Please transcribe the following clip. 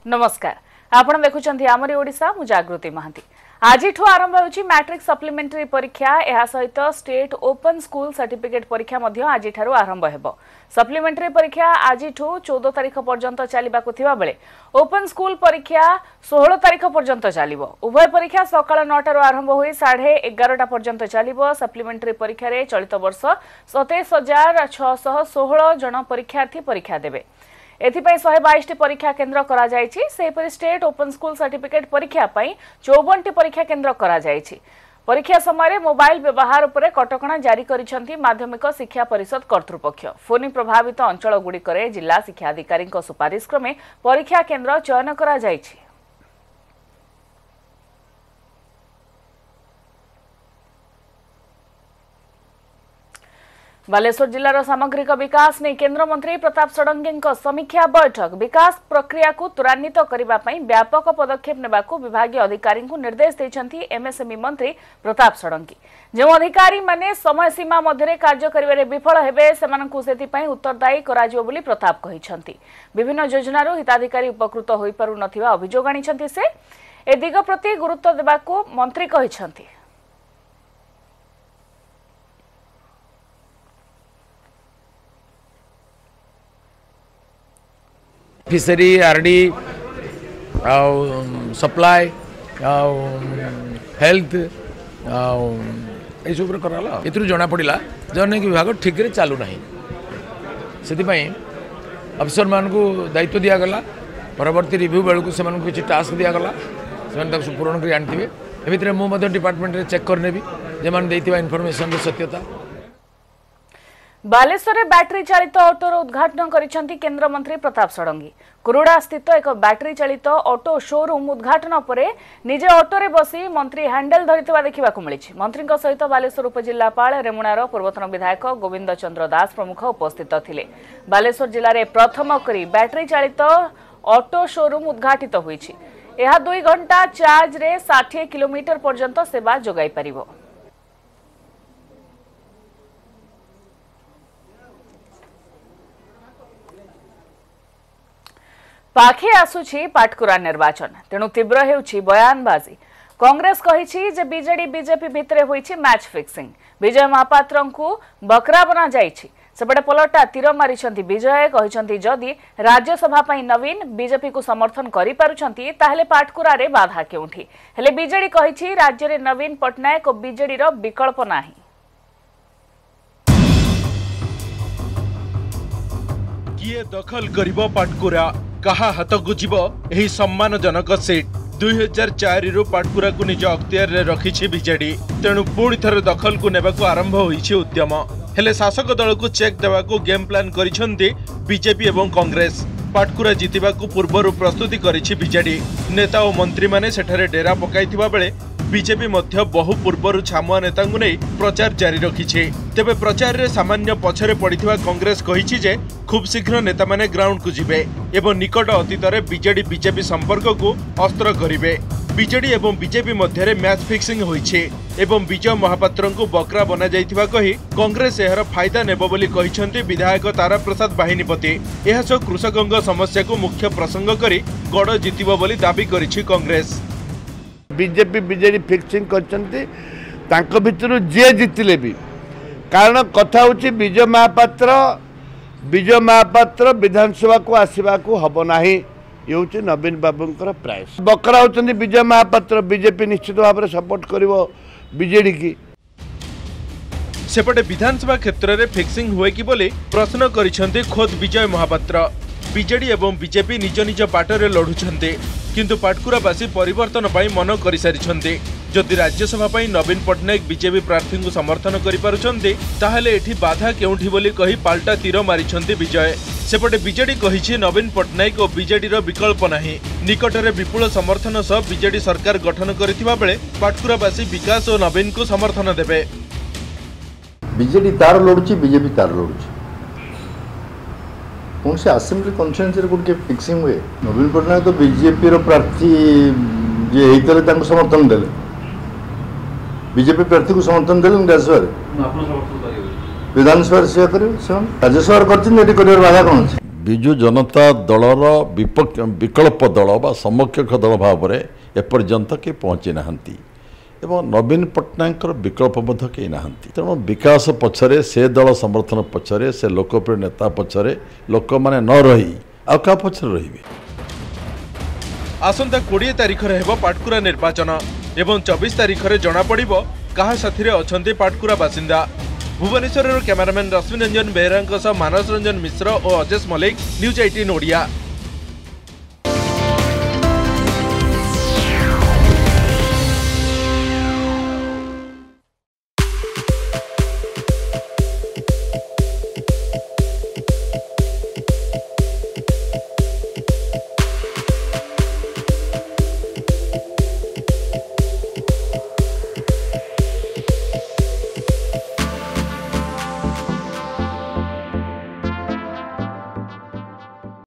नमस्कार आपण देखुचंती आमरी ओडिसा मु जागृति महांती। आज आरंभ होची मैट्रिक सप्लीमेंटरी परीक्षा एहा सहित स्टेट ओपन स्कूल सर्टिफिकेट परीक्षा मध्य आज आरंभ हेबो। सप्लीमेंटरी परीक्षा आज 14 तारिख पर्यंत चलिबाकु थिबा बेले ओपन स्कूल परीक्षा 16 तारिख पर्यंत चलिबो। उभय परीक्षा सकाळ 9 रु आरंभ होई 11:30 पर्यंत चलिबो। सप्लीमेंटरी परीक्षा रे चलित वर्ष 27,616 जन परीक्षार्थी परीक्षा देबे। एथिपाई 122 परीक्षा केन्द्र करा जायछि। सेपरि स्टेट ओपन स्कूल सर्टिफिकेट परीक्षा पई 54 परीक्षा केन्द्र करा जायछि। परीक्षा समय मोबाइल व्यवहार उपरे कटकणा जारी करिसंती माध्यमिक शिक्षा परिषद कर्तृपक्ष। फोनी प्रभावित अंचल गुड़िकरे जिला शिक्षा अधिकारी सुपारिश क्रमे परीक्षा केन्द्र चयन करा जायछि। बालेश्वर जिलार सामग्रिक विकास ने केंद्र मंत्री प्रताप षडंगी समीक्षा बैठक। विकास प्रक्रिया को त्वरान्वित करने व्यापक पदक्षेप नेबाकू विभागीय अधिकारी निर्देश देछंती एमएसएमई मंत्री प्रताप षडंगी। जो अधिकारी माने समय सीमा मध्य कार्य करिवारे विफल हेबे सेमानकू सेतिपई उत्तरदायी कराजियो बोली प्रताप कहिसंती। विभिन्न योजनारू हिताधिकारी उपकृत होई पारु नथिबा अभियोग आनिसंती से ए दिग प्रति गुरुत्व देबाकू मंत्री कहिसंती। फिशरी आरडी सप्लाई हेल्थ सब कराला एथुरु जना पड़ा जन विभाग ठीक रे चालू ना से अफिसर मान को दायित्व दिगला परवर्ती रिव्यू बेलू से किसी टास्क दिगला से पूरण कर आनी ए मुझे डिपार्टमेंट चेक करने जो मैंने इनफॉरमेशन सत्यता। बालेश्वर में बैटरी चालित ऑटोर उद्घाटन करिसेंती केंद्र मंत्री प्रताप षडंगी। कुरुड़ा स्थित एक बैटरी चालित ऑटो शोरूम उद्घाटन पर निजे ऑटोरे बसी मंत्री हैंडल धरिथिबा देखिबाकू मिलिछि। मंत्री सहित बालेश्वर उपजिल्लापाल रेमुणार पूर्वतन विधायक गोविंद चंद्र दास प्रमुख उपस्थित थिले। बालेश्वर जिले में प्रथम करी बैटरी चालित ऑटो शोरूम उद्घाटित होईछि। यह 2 घंटा चार्ज रे 60 किलोमीटर पर्यंत सेवा जोगाई परिबो। पाखे आसुछि पाटकुरा निर्वाचन तेणु तीव्र हेउछि बयानबाजी। कांग्रेस कहिछि जे बीजेडी बीजेपी भितरे होइछि मैच फिक्सिंग। विजय महापात्र को बकरा बना जाइछि। सेपटे पलटा तीर मारिछंती विजय कहिछंती जदि राज्यसभा पई नवीन बीजेपी को समर्थन करि पारुछंती ताहेले पाटकुरा रे बाधा केउठी। हेले बीजेडी कहिछि राज्य रे नवीन पटनायक और बीजेडी रो विकल्प नाही। किए दखल करिबो पाटकुरा कहा हाथ को जीव एही सम्मानजनक सीट 2004 रु पाटकुरा को निज अख्तियार रे रखिछि बीजेडी। तेणु पुणी थरे दखल को नेबाकू आरंभ होइछि उद्यम। हेले शासक दल को चेक देबाकू गेम प्लान करिसंती बीजेपी एवं कांग्रेस। पाटकुरा जितिबाकू पूर्वरु प्रस्तुति करिछि बीजेडी। नेता और मंत्री माने सेठारे डेरा पकाइथिबा बेले बीजेपी मध्य बहु पूर्वर छामुआ नेता नहीं प्रचार जारी रखिछे। तेबे प्रचार रे सामान्य पछरे पड़िथिबा कांग्रेस कहिछि जे खूब शीघ्र नेता माने ग्राउंड को जिबे एवं निकट अतीत रे बीजेडी बीजेपी संपर्क को अस्त्र करिवे। बीजेडी एवं बीजेपी मध्य मैच फिक्सिंग होइछे एवं विजय महापात्र को बकरा बना जाइथिबा कही कांग्रेस एहर फायदा नेबो बोली कहिसंती विधायक तारा प्रसाद बाहिनीपति। एहा सो कृषकଙ୍କ समस्या को मुख्य प्रसंग करी गड़ जितिबो बोली दाबी करिछि कांग्रेस। बीजेपी बीजेडी फिक्सिंग करछंती तांको भितरु जे जितिले भी कारण कथा होची विजय महापात्र विधानसभा को आसीबा को हबो नाही। ये होची नवीन बाबूंकर प्राइस बकरा होचंती विजय महापात्र। बीजेपी निश्चित भाव में सपोर्ट करिवो बीजेडी की। सेपटे विधानसभा क्षेत्र में फिक्सिंग हुए कि बोले प्रश्न करिसंती खोद विजय महापात्र। बीजेडी एवं बीजेपी निज निज बाटरे लढुछंती किंतु पाटकुरावासी परिवर्तन पाई मन कर सारी। जदि राज्यसभा पाई नवीन पटनायक बीजेपी प्रार्थी को समर्थन करिपारुछंती ताहेले एठी बाधा केउठी बोली कही पाल्टा तीर मारिछंती विजय। सेपटे बीजेडी कहिछि नवीन पटनायक और बीजेडी रो विकल्प नाही। निकटरे विपुल समर्थन सह बीजेडी सरकार गठन करिथिबा बेले पाटकुरावासी विकास और नवीन को समर्थन देबे। बीजेडी तार लड़ुछि बीजेपी तार लड़ुछि कौन से असेंबली कन्स्टिट्यूएंसी गोटे फिक्सिंग हुए। नवीन पटनायक तो बीजेपी प्रार्थी जे होते समर्थन देले बीजेपी प्रार्थी को समर्थन देले राज्यसभा विधानसभा से करेंगे राज्यसभा कर बाधा कौन विजु जनता दलर विकल्प दल बा समकक्ष दल भाव में एपर्यंत के पहुँची नहांती एवं नवीन पट्टनायक विकल्प मध्य कई नहांती तेणु विकास पछरे से दल समर्थन पछरे से लोकप्रिय नेता पछरे लोक माने न रही आ का पछरे रहिबे। आसंता 20 तारिख रे हेबो पाटकुरा निर्वाचन एवं 24 तारिख रे जना पड़िबो कहा साथी रे अछंती पाटकुरा बासिंदा। भुवनेश्वर कैमरामैन रश्मि रंजन बेहरा मानस रंजन मिश्र और अजेश मलिक न्यूज 18 ओडिया।